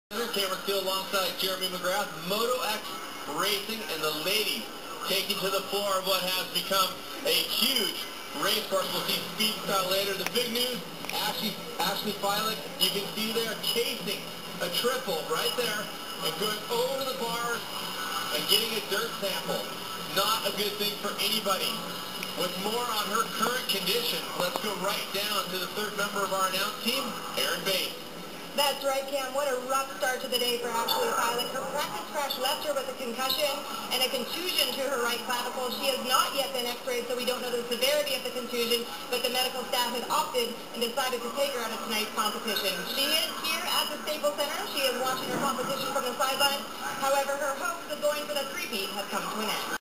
Cameron Steele alongside Jeremy McGrath, Moto X Racing, and the ladies taking to the floor of what has become a huge race course. We'll see speed style later. The big news, Ashley Fiolek, you can see there chasing a triple right there and going over the bars and getting a dirt sample. Not a good thing for anybody. With more on her current condition, let's go right down to the third member of our announce team, Aaron Bates. That's right, Cam. What a rough start to the day for Ashley Fiolek. Her practice crash left her with a concussion and a contusion to her right clavicle. She has not yet been x-rayed, so we don't know the severity of the contusion, but the medical staff has opted and decided to take her out of tonight's competition. She is here at the Staples Center. She is watching her competition from the sidelines. However, her hopes of going for the three-peat have come to an end.